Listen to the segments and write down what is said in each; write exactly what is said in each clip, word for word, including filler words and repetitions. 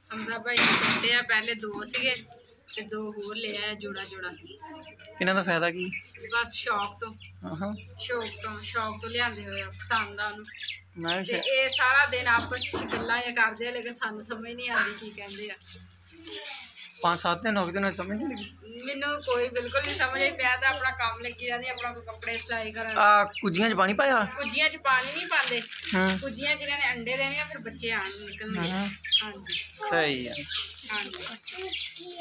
हमदा भाई कहते हैं पहले दो सीगे ते दो होर ले आया जोड़ा जोड़ा। इन्हां दा फायदा की? बस शौक तो हां शौक तो शौक तो लियांदे होए पसंद आ उन्हें मैं ते ए सारा दिन आपस च गल्लां ही करदे आ लेकिन सानू समझ नहीं आंदी की कहंदे आ। पाँच सात दिन हो गए तो समझ नहीं लगी मैनू कोई बिल्कुल नहीं समझ आई। मैं तो अपना काम लगी रहंदी अपना कोई कपड़े सिलाई करन। आ कुजियां च पानी पाया? कुजियां च पानी नहीं पांदे। हां कुजियां च इन्हां ने अंडे देने फिर बच्चे आन निकलने। हां जी सही है। हां जी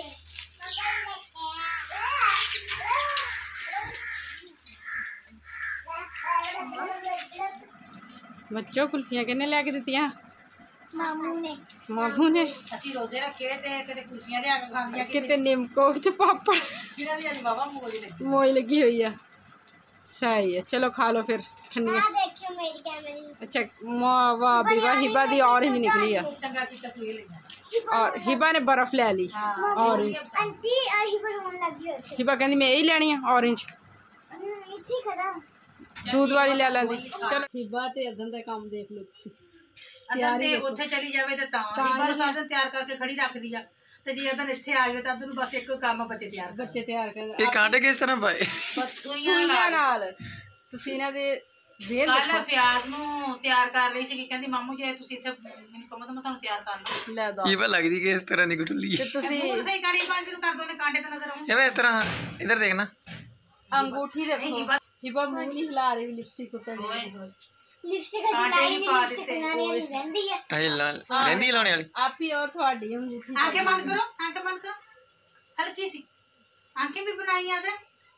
बच्चों कुल्फियां किन्ने लेके दित्तियां? मामू ने। मामू ने ਅਸੀਂ ਰੋਜ਼ੇ ਰੱਖੇ ਤੇ ਕਿਤੇ ਕੁਲਫੀਆਂ ਲਿਆ ਕੇ ਖਾਂਦੀਆਂ किते निमको च पापड़ ਕਿਹਨਾਂ ਦੀ ਅੱਜ ਬਾਬਾ ਮੋਜ ਲੱਗੀ। मोज लगी हुई है। सही है चलो खा लो फिर ठंडियां। आ देखियो मेरी कैमरे। अच्छा वाह वाह भी वाह हिबा दी ऑरेंज निकली है ਚੰਗਾ ਕੀਤਾ ਤੂੰ ਇਹ ਲੈ और हिबा ने बर्फ ले ली ऑरेंज। आंटी आही पर होने लगी होती हिबा कहती मैं यही लेनी है ऑरेंज इतनी खरा दूध वाली ले लेंदी। चलो हिबा ते अदन दा काम देख लो तुसी ਅਦਨ ਤੇ ਉੱਥੇ ਚਲੀ ਜਾਵੇ ਤੇ ਤਾਂ ਹਿਬਾ ਸਾਰਾ ਦਿਨ ਤਿਆਰ ਕਰਕੇ ਖੜੀ ਰੱਖਦੀ ਆ ਤੇ ਜੇ ਅਦਨ ਇੱਥੇ ਆ ਜਾਵੇ ਤਾਂ ਅਦਨ ਨੂੰ ਬਸ ਇੱਕ ਕੰਮ ਬੱਚੇ ਤਿਆਰ ਕਰ। ਬੱਚੇ ਤਿਆਰ ਕਰ ये कांटे किस तरह पाए? ਸੂਈਆਂ ਨਾਲ ਤੁਸੀਂ ਇਹਨਾਂ ਦੇ ਵੇਲ ਕੱਲ ਦੇਖੋ ਫਿਆਜ਼ ਨੂੰ ਤਿਆਰ ਕਰ ਰਹੀ ਸੀ ਕਹਿੰਦੀ ਮਾਮੂ ਜੇ ਤੁਸੀਂ ਇੱਥੇ ਮੈਨੂੰ ਕਹੋ ਤਾਂ ਮੈਂ ਤੁਹਾਨੂੰ ਤਿਆਰ ਕਰ ਲਾਂ। ਲੈ ਦੋ ये पता लगती कि इस तरह की गुठली ਤੇ ਤੁਸੀਂ ਤੂੰ ਸਹੀ ਕਰੀ ਪੰਜ ਦਿਨ ਕਰ ਦੋ ਨੇ ਕਾਂਟੇ ਤੇ ਨਜ਼ਰ ਆਉਂ। ये इस तरह इधर देखना ਅੰਗੂਠੀ ਦੇਖੋ हिबा मुंह नहीं हिला रही लिपस्टिक उतर गई। लिपस्टिक जलाई नहीं लिपस्टिक लगानी नहीं रहती है। अरे लाल रहंदी लाने वाली आप ही और थोड़ी अंगूठी आंखें बंद करो आंखें बंद करो हल्की सी आंखें भी बनाई याद है।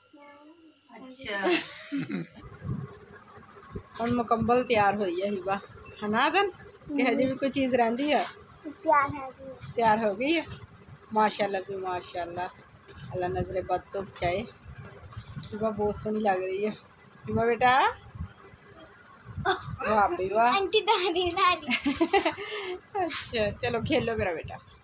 अच्छा ਹੁਣ ਮੁਕੰਮਲ ਤਿਆਰ ਹੋਈ ਹੈ ਹਿਬਾ ਹਨਾ ਦਨ ਕਿ ਹਜੇ ਵੀ ਕੋਈ ਚੀਜ਼ ਰਹਿੰਦੀ ਹੈ? प्यार है जी। ਤਿਆਰ ਹੋ ਗਈ ਹੈ ਮਾਸ਼ਾਅੱਲਾ ਵੀ ਮਾਸ਼ਾਅੱਲਾ ਅੱਲਾ ਨਜ਼ਰੇ ਬਦ ਤੋਂ ਬਚਾਏ। ਹਿਬਾ ਬਹੁਤ ਸੋਹਣੀ ਲੱਗ ਰਹੀ ਹੈ ਹਿਬਾ बेटा वाह भी वाह आंटी दादी दादी। अच्छा चलो खेलो मेरा बेटा।